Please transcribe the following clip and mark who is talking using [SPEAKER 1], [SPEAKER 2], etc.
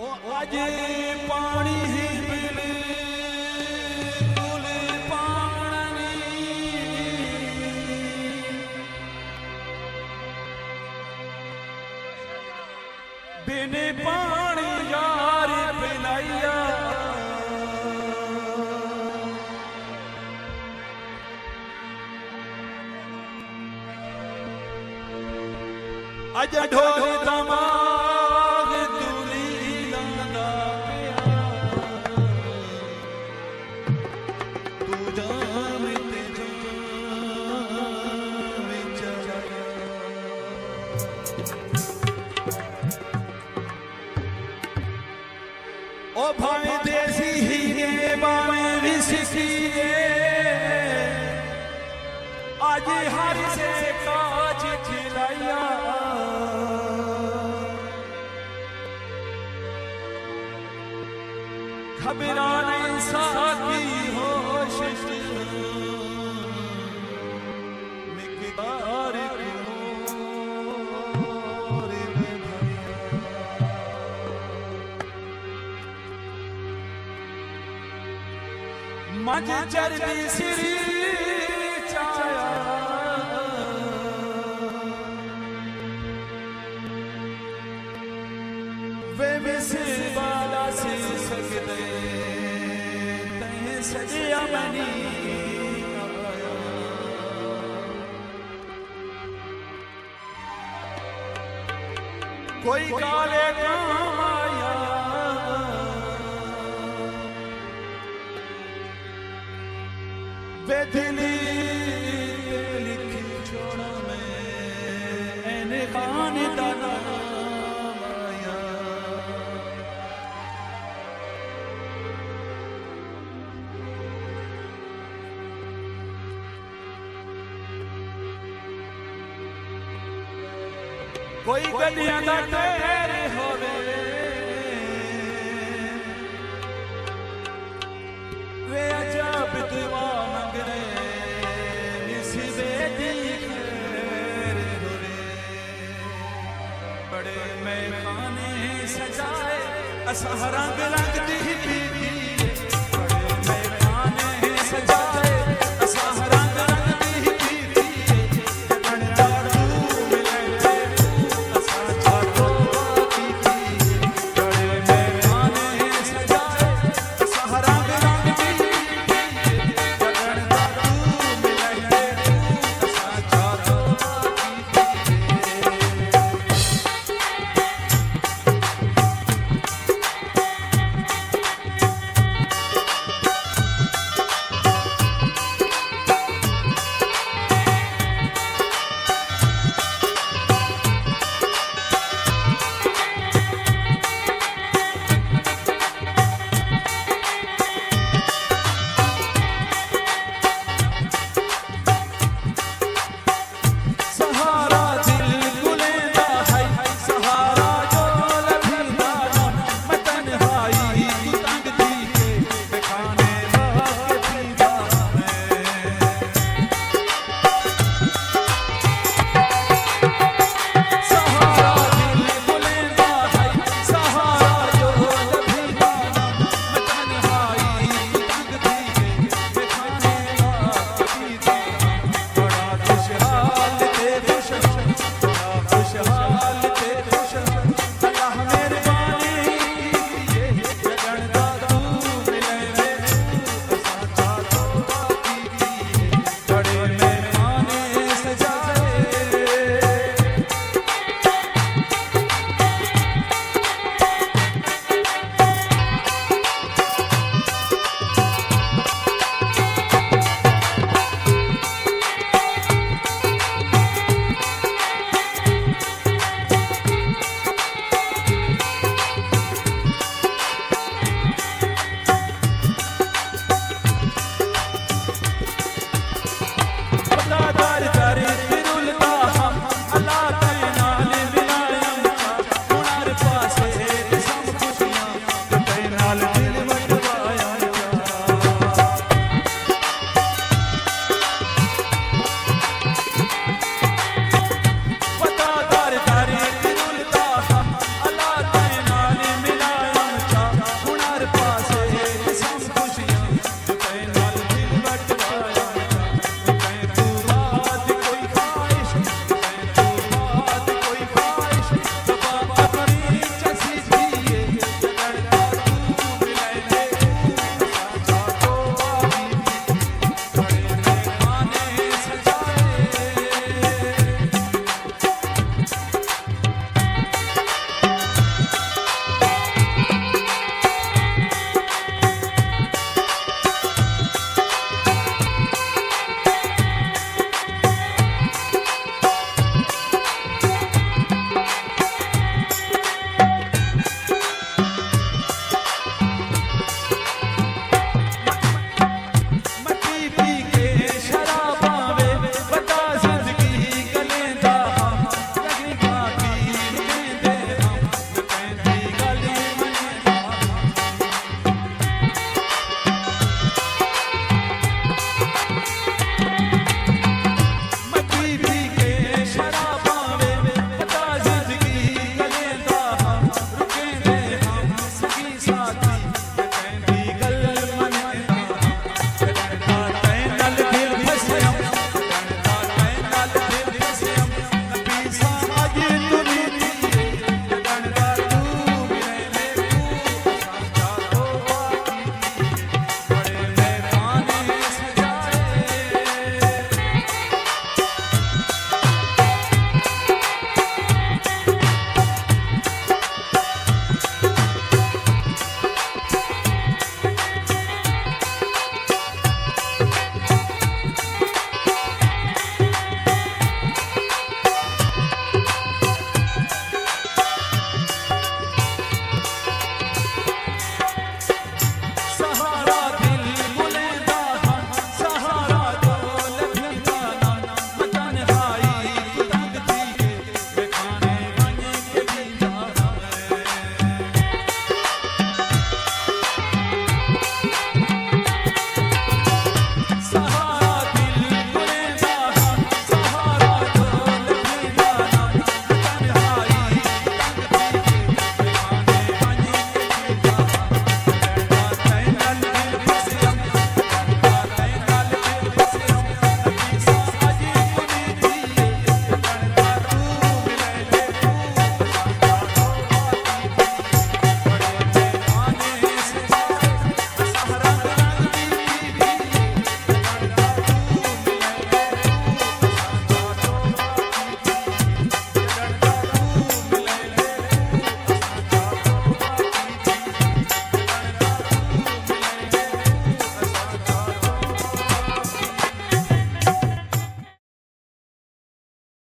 [SPEAKER 1] ओ आज पानी ही बिल्कुल पानी बिन पानी यार पिलाइया अज ढोल दमाग दूली लांदा तू जाम ते जाम चला ओ भाई देसी हीरे बावे विसिए आज हर से काज खिलाया खबरान साकी होश मिकदार मज चरदी सिरी चाया वे मिसे बाला से सकते तैं सजिया मनी आया कोई काले काम आया वे दिली लिखी छोड़ा मैं एने खान दाना आया कोई गलियां दा तेरे होवे वे अजब दुआ मंगरे निस्बे दी खैर होवे बड़े मैं खाने सजाए असा रंग रंग दी बीबी